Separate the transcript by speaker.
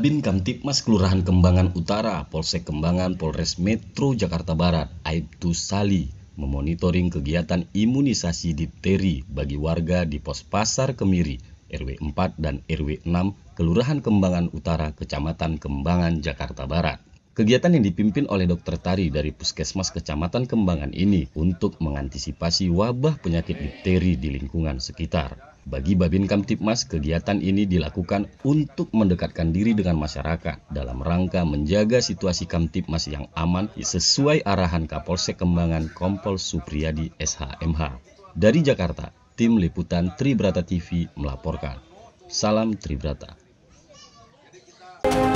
Speaker 1: Babin Kamtibmas Kelurahan Kembangan Utara, Polsek Kembangan, Polres Metro Jakarta Barat, Aibtu Sali, memonitoring kegiatan imunisasi difteri bagi warga di Pos Pasar Kemiri, RW 4 dan RW 6, Kelurahan Kembangan Utara, Kecamatan Kembangan, Jakarta Barat. Kegiatan yang dipimpin oleh Dr. Tari dari Puskesmas Kecamatan Kembangan ini untuk mengantisipasi wabah penyakit difteri di lingkungan sekitar. Bagi Babin Kamtibmas, kegiatan ini dilakukan untuk mendekatkan diri dengan masyarakat dalam rangka menjaga situasi Kamtibmas yang aman sesuai arahan Kapolsek Kembangan Kompol Supriyadi SHMH. Dari Jakarta, tim liputan Tribrata TV melaporkan. Salam Tribrata.